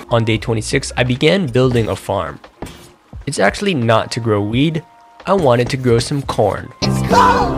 On day 26, I began building a farm. It's actually not to grow weed, I wanted to grow some corn. It's cold!